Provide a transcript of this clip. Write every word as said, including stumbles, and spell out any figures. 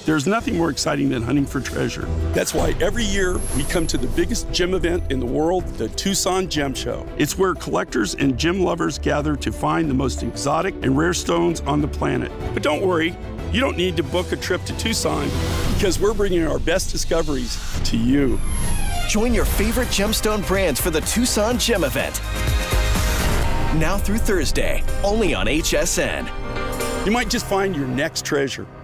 There's nothing more exciting than hunting for treasure. That's why every year we come to the biggest gem event in the world, the Tucson Gem Show. It's where collectors and gem lovers gather to find the most exotic and rare stones on the planet. But don't worry, you don't need to book a trip to Tucson because we're bringing our best discoveries to you. Join your favorite gemstone brands for the Tucson Gem Event. Now through Thursday, only on H S N. You might just find your next treasure.